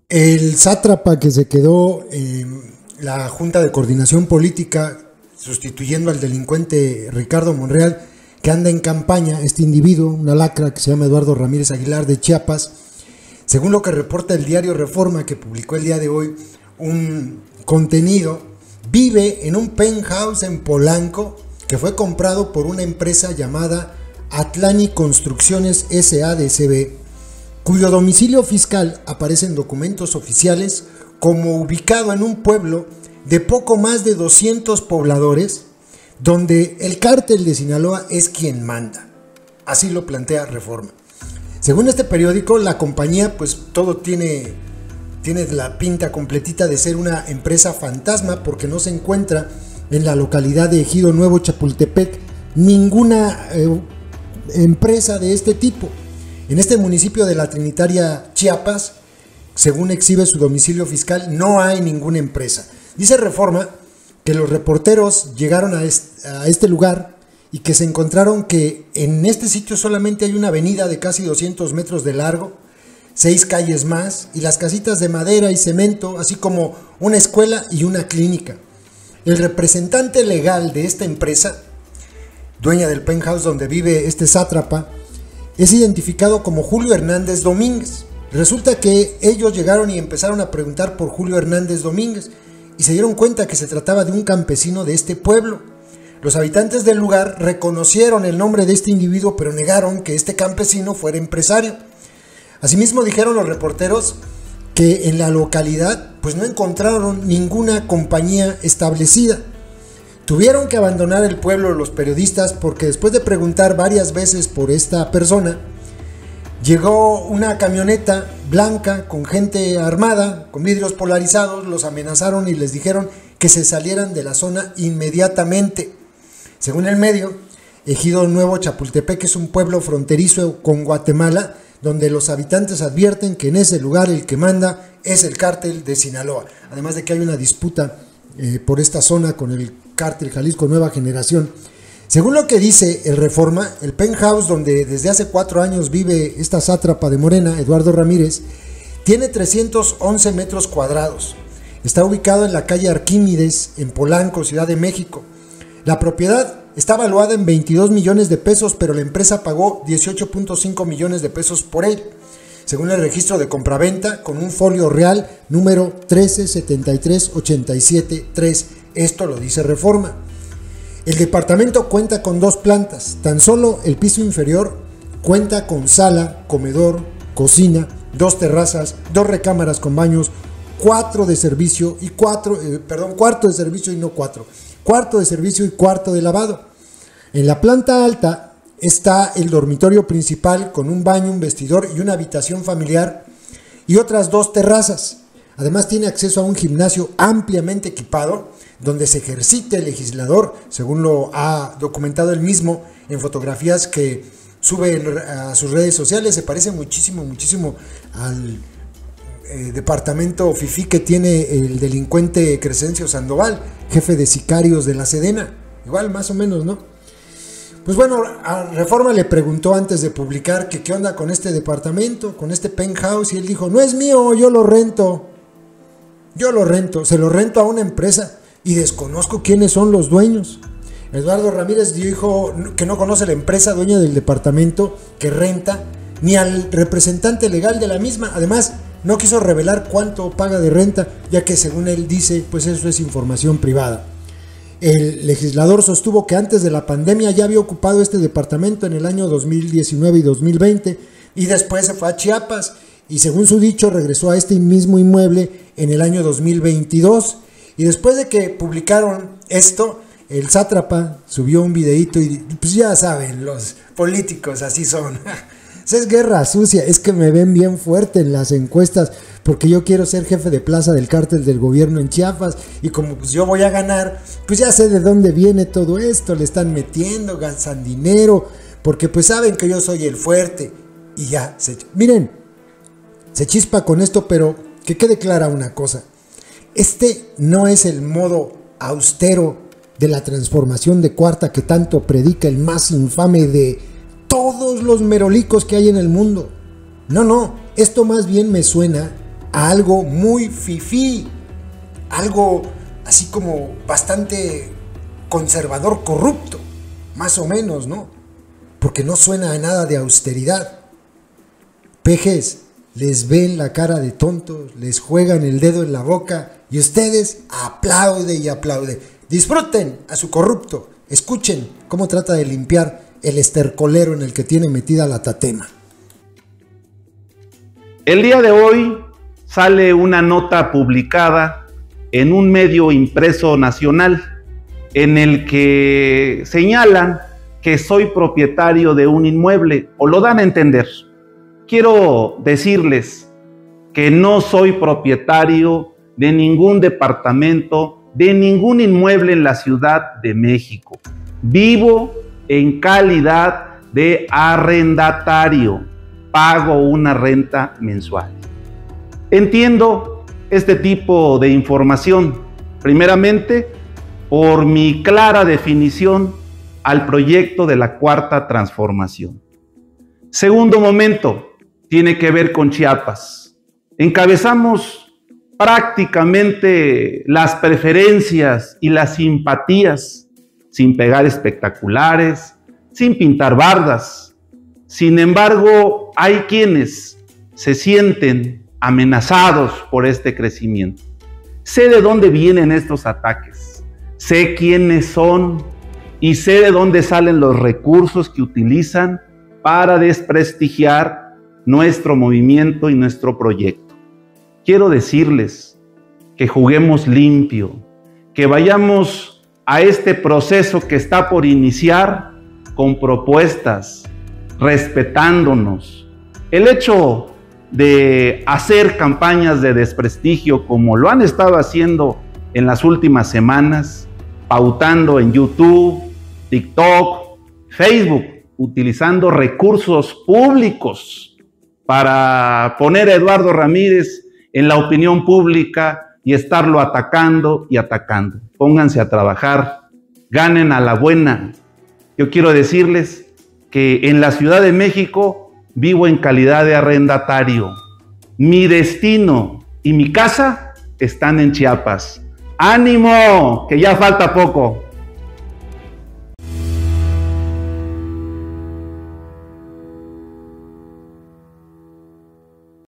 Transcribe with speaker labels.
Speaker 1: El sátrapa que se quedó en la Junta de Coordinación Política, sustituyendo al delincuente Ricardo Monreal, que anda en campaña, este individuo, una lacra que se llama Eduardo Ramírez Aguilar de Chiapas, según lo que reporta el diario Reforma, que publicó el día de hoy un contenido, vive en un penthouse en Polanco que fue comprado por una empresa llamada Atlani Construcciones S.A.D.C.B., cuyo domicilio fiscal aparece en documentos oficiales como ubicado en un pueblo de poco más de 200 pobladores, donde el cártel de Sinaloa es quien manda. Así lo plantea Reforma. Según este periódico, la compañía, pues todo tiene la pinta completita de ser una empresa fantasma, porque no se encuentra en la localidad de Ejido Nuevo, Chapultepec, ninguna empresa de este tipo. En este municipio de la Trinitaria, Chiapas, según exhibe su domicilio fiscal, no hay ninguna empresa. Dice Reforma que los reporteros llegaron a este lugar y que se encontraron que en este sitio solamente hay una avenida de casi 200 metros de largo, 6 calles más y las casitas de madera y cemento, así como una escuela y una clínica. El representante legal de esta empresa, dueña del penthouse donde vive este sátrapa, es identificado como Julio Hernández Domínguez. Resulta que ellos llegaron y empezaron a preguntar por Julio Hernández Domínguez y se dieron cuenta que se trataba de un campesino de este pueblo. Los habitantes del lugar reconocieron el nombre de este individuo, pero negaron que este campesino fuera empresario. Asimismo, dijeron los reporteros que en la localidad pues no encontraron ninguna compañía establecida. Tuvieron que abandonar el pueblo los periodistas porque después de preguntar varias veces por esta persona, llegó una camioneta blanca con gente armada, con vidrios polarizados, los amenazaron y les dijeron que se salieran de la zona inmediatamente. Según el medio, Ejido Nuevo, Chapultepec es un pueblo fronterizo con Guatemala, donde los habitantes advierten que en ese lugar el que manda es el cártel de Sinaloa. Además de que hay una disputa por esta zona con el cártel Jalisco Nueva Generación. Según lo que dice el Reforma, el penthouse donde desde hace 4 años vive esta sátrapa de Morena, Eduardo Ramírez, tiene 311 metros cuadrados. Está ubicado en la calle Arquímedes, en Polanco, Ciudad de México. La propiedad está valuada en 22 millones de pesos, pero la empresa pagó 18.5 millones de pesos por él, según el registro de compraventa, con un folio real número 1373873. Esto lo dice Reforma. El departamento cuenta con 2 plantas. Tan solo el piso inferior cuenta con sala, comedor, cocina, 2 terrazas, 2 recámaras con baños, 4 de servicio y cuarto de servicio y no 4. Cuarto de servicio y cuarto de lavado. En la planta alta está el dormitorio principal con un baño, un vestidor y una habitación familiar y otras 2 terrazas. Además tiene acceso a un gimnasio ampliamente equipado donde se ejercita el legislador, según lo ha documentado él mismo en fotografías que sube a sus redes sociales. Se parece muchísimo al departamento fifí que tiene el delincuente Crescencio Sandoval, jefe de sicarios de la Sedena. Igual, más o menos, ¿no? Pues bueno, a Reforma le preguntó antes de publicar que qué onda con este departamento, con este penthouse, y él dijo, no es mío, yo lo rento, se lo rento a una empresa y desconozco quiénes son los dueños. Eduardo Ramírez dijo que no conoce la empresa dueña del departamento que renta, ni al representante legal de la misma. Además, no quiso revelar cuánto paga de renta, ya que según él dice, pues eso es información privada. El legislador sostuvo que antes de la pandemia ya había ocupado este departamento en el año 2019 y 2020 y después se fue a Chiapas y según su dicho regresó a este mismo inmueble en el año 2022 y después de que publicaron esto, el sátrapa subió un videíto y pues ya saben, los políticos así son. Es guerra sucia, es que me ven bien fuerte en las encuestas porque yo quiero ser jefe de plaza del cártel del gobierno en Chiapas y como pues yo voy a ganar, pues ya sé de dónde viene todo esto, le están metiendo, gastan dinero, porque pues saben que yo soy el fuerte y ya, miren, se chispa con esto, pero que quede clara una cosa, este no es el modo austero de la transformación de cuarta que tanto predica el más infame de todos los merolicos que hay en el mundo. No, esto más bien me suena a algo muy fifí, algo así como bastante conservador, corrupto, más o menos, ¿no? Porque no suena a nada de austeridad. Pejes, les ven la cara de tontos, les juegan el dedo en la boca y ustedes aplauden y aplauden. Disfruten a su corrupto, escuchen cómo trata de limpiar el estercolero en el que tiene metida la tatema.
Speaker 2: El día de hoy sale una nota publicada en un medio impreso nacional en el que señalan que soy propietario de un inmueble, o lo dan a entender. Quiero decirles que no soy propietario de ningún departamento, de ningún inmueble en la Ciudad de México. Vivo en calidad de arrendatario, pago una renta mensual. Entiendo este tipo de información, primeramente, por mi clara definición al proyecto de la Cuarta Transformación. Segundo momento, tiene que ver con Chiapas. Encabezamos prácticamente las preferencias y las simpatías, sin pegar espectaculares, sin pintar bardas. Sin embargo, hay quienes se sienten amenazados por este crecimiento. Sé de dónde vienen estos ataques, sé quiénes son y sé de dónde salen los recursos que utilizan para desprestigiar nuestro movimiento y nuestro proyecto. Quiero decirles que juguemos limpio, que vayamos a este proceso que está por iniciar con propuestas, respetándonos. El hecho de hacer campañas de desprestigio como lo han estado haciendo en las últimas semanas, pautando en YouTube, TikTok, Facebook, utilizando recursos públicos para poner a Eduardo Ramírez en la opinión pública y estarlo atacando y atacando. Pónganse a trabajar, ganen a la buena. Yo quiero decirles que en la Ciudad de México vivo en calidad de arrendatario. Mi destino y mi casa están en Chiapas. ¡Ánimo! Que ya falta poco.